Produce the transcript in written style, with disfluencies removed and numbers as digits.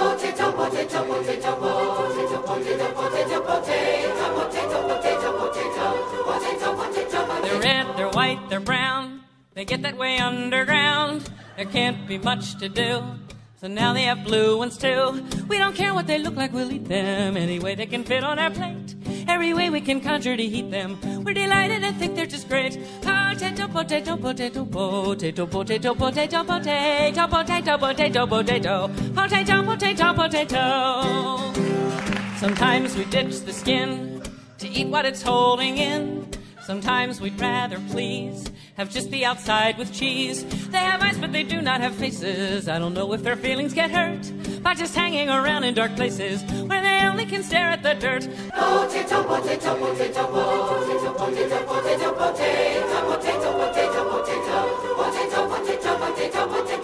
Potato, potato, potato, potato, potato, potato, potato, potato, potato, potato, potato, potato. They're red, they're white, they're brown. They get that way underground. There can't be much to do. So now they have blue ones too. We don't care what they look like, we'll eat them any way they can fit on our plate. Every way we can conjure to heat them. We're delighted and think they're just great. Potato, potato, potato, potato, potato, potato, potato, potato, potato, potato, potato, potato, potato. Sometimes we ditch the skin to eat what it's holding in. Sometimes we'd rather please have just the outside with cheese. They have eyes, but they do not have faces. I don't know if their feelings get hurt by just hanging around in dark places where they only can stare at the dirt. Potato, potato, potato, potato, potato, potato, potato, potato, potato, potato, potato, potato, potato, potato, potato.